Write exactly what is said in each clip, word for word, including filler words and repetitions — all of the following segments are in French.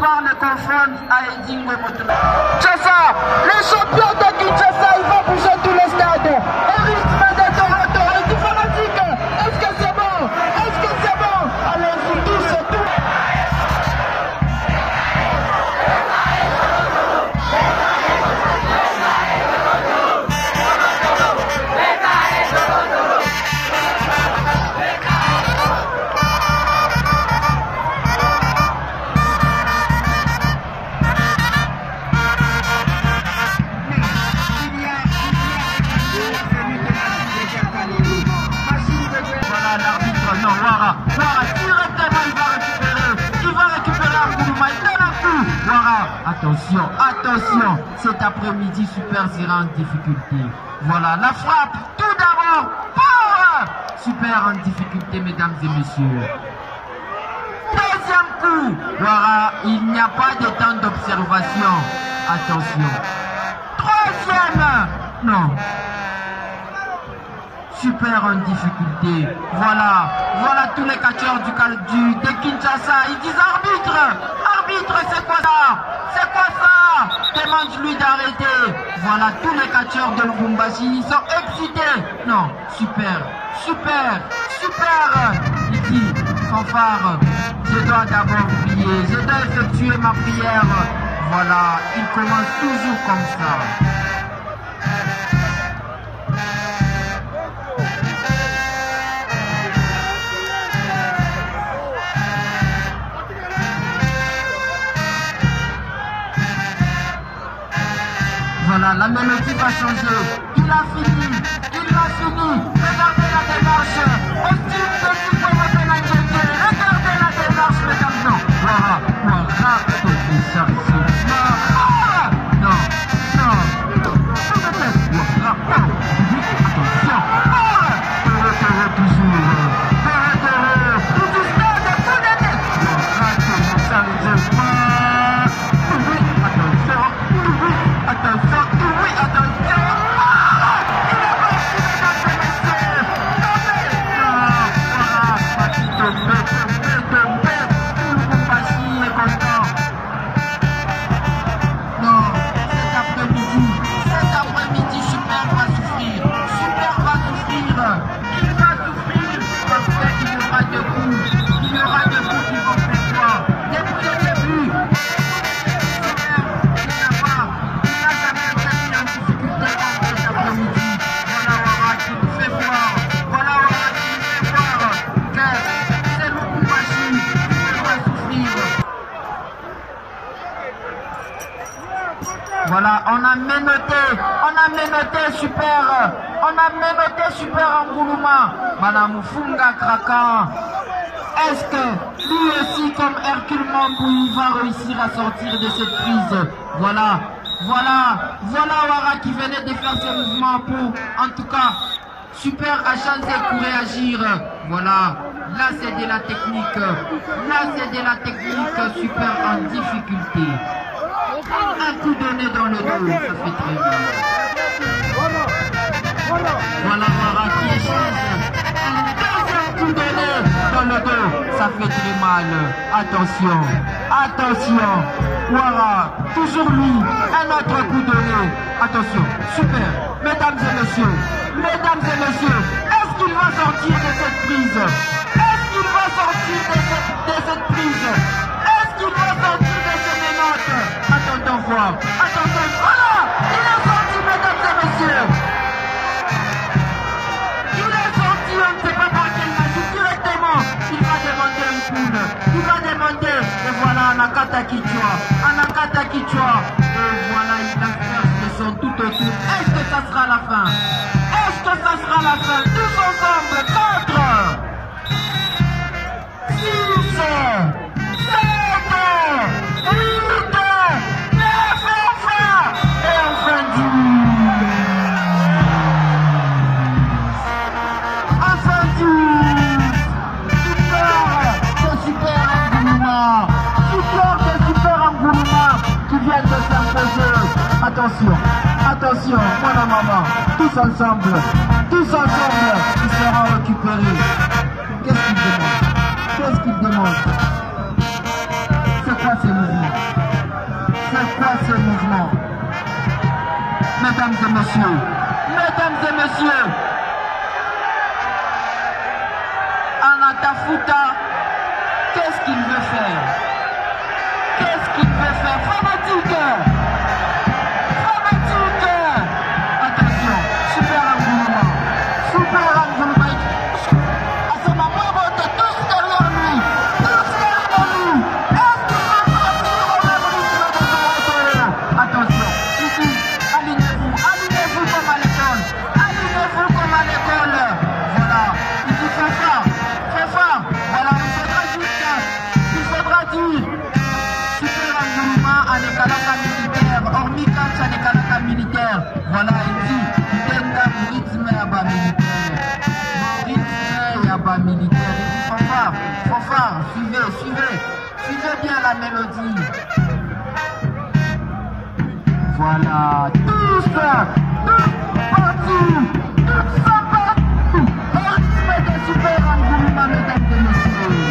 plupart le confondent à Edingo Motola. Kinshasa, les champions de Kinshasa, ils vont bouger tout le stade. Au rythme de Toronto, et tout fanatique. Est-ce que c'est bon? Est-ce que c'est bon? Allez-y tous, tous. Attention, attention, cet après-midi, Super sera en difficulté. Voilà, la frappe, tout d'abord, pour Super en difficulté, mesdames et messieurs. Deuxième coup, voilà, il n'y a pas de temps d'observation. Attention. Troisième, non. Super en difficulté. Voilà, voilà tous les catcheurs du, du, de Kinshasa. Ils disent arbitre, arbitre, c'est quoi ça? C'est quoi ça? Demande-lui d'arrêter. Voilà, tous les catcheurs de Lubumbashi, ils sont excités. Non, super, super, super. Il dit, fanfare, je dois d'abord prier, je dois effectuer ma prière. Voilà, il commence toujours comme ça. Voilà, la mélodie va changer. Il a fini, il a fini. Regardez la démarche. Hostile, petit promoteur inquiété. Regardez la démarche, mesdames. Non, voilà, voilà, c'est ça ici. Non, non, non. Peut-être, voilà, non. Attention. Terre, toujours. Terre, terre. Tout du stade, tout d'été. Voilà, comment ça les espoirs. Attention, attention. Voilà, on a menotté, on a menotté Super, on a menotté Super en Ngoulouma. Madame Funga Krakan, est-ce que lui aussi, comme Hercule Mambou, il va réussir à sortir de cette prise? Voilà, voilà, voilà Ouara qui venait de faire ses mouvements pour, en tout cas, Super a chancé pour réagir. Voilà, là c'est de la technique, là c'est de la technique, Super en difficulté. Un coup donné dans le dos, ça fait très mal. Voilà Ouara qui échange. Un deuxième coup donné dans le dos, ça fait très mal. Attention, attention. Ouara, toujours lui. Un autre coup donné. Attention, Super. Mesdames et messieurs, mesdames et messieurs, est-ce qu'il va sortir de cette prise? Est-ce qu'il va sortir de cette, de cette prise? Est-ce qu'il va sortir de ces menottes? Attendons voir. Attendons. Voilà! Il est sorti, mesdames et messieurs. Il est sorti, on ne sait pas par quelle magie. Directement, il va demander une poule. Il va demander. Et voilà, Anakata Kichwa. Anakata Kichwa. Et voilà, il a fait son tout autour. Est-ce que ça sera la fin? Est-ce que ça sera la fin? Tous ensemble, quatre, six, sept, huit, neuf, enfin, et enfin dix. Enfin dix. Super, c'est Super Ngoulouma. Super, c'est Super Ngoulouma qui vient de s'imposer. Attention, attention, mon maman, tous ensemble, tous ensemble, il sera récupéré. Qu'est-ce qu'il demande? Qu'est-ce qu'il demande? C'est quoi ces mouvements? messieurs, mesdames et messieurs, Anatafuta, qu'est-ce qu'il veut faire? Qu'est-ce qu'il veut faire? Fanatique! Fanatique! Attention, super Angouluma, super Angouluma. À ce moment, on est tous derrière lui, tous derrière lui. Est-ce qu'il va partir au même rythme de Toronto? Attention, ici, alignez-vous, alignez-vous comme à l'école, alignez-vous comme à l'école. Voilà, ici, très fort, très fort. Voilà, il faudra juste, il faudra dire. Super Angouluma en écalaka militaire, hormis quand en écalaka militaire. Voilà, il dit, Denga rythme yaba militaire. Rythme yaba militaire. Il dit, fanfare, fanfare, suivez, suivez, suivez bien la mélodie. Voilà, tous, tous partis, tous sont partis. Au rythme de Super Angouluma, mesdames et messieurs.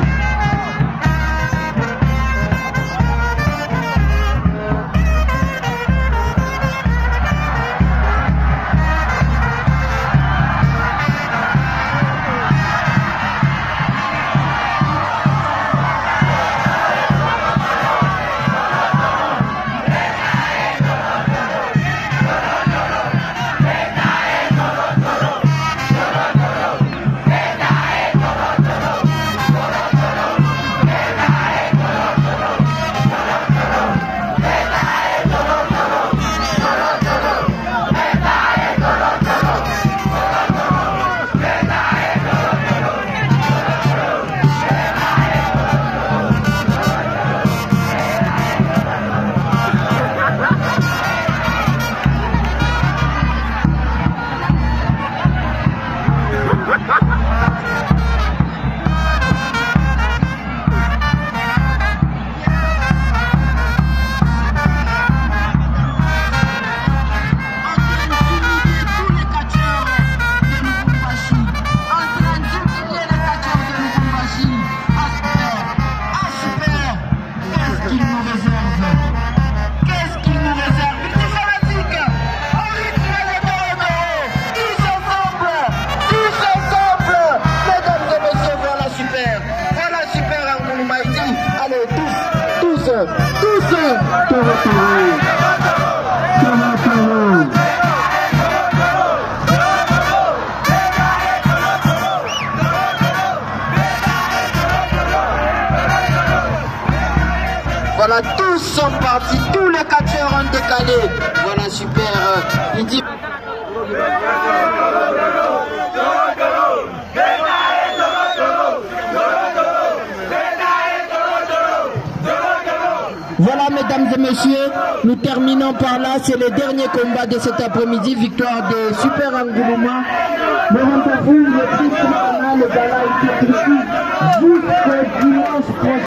Voilà, tous sont partis, tous les catcheurs ont décalé. Voilà, super. Il dit... Voilà, mesdames et messieurs, nous terminons par là. C'est le dernier combat de cet après-midi. Victoire de Super Angouluma. Le rendez-vous, le prix, le gala est jusqu'au dimanche prochain.